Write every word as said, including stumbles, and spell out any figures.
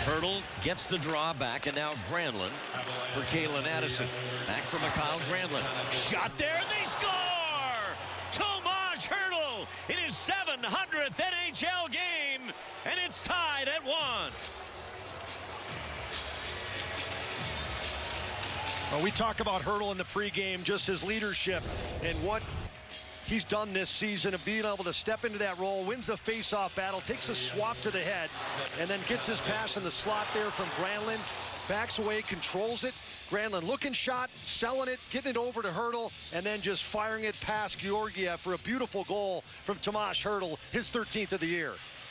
Hertl gets the draw back, and now Granlund for Calen Addison. Back from Mikael Granlund. Shot there, and they score! Tomas Hertl in his seven hundredth N H L game, and it's tied at one. Well, we talk about Hertl in the pregame, just his leadership and what he's done this season of being able to step into that role, wins the face-off battle, takes a swap to the head, and then gets his pass in the slot there from Granlund, backs away, controls it. Granlund looking shot, selling it, getting it over to Hertl, and then just firing it past Georgiev for a beautiful goal from Tomas Hertl, his thirteenth of the year.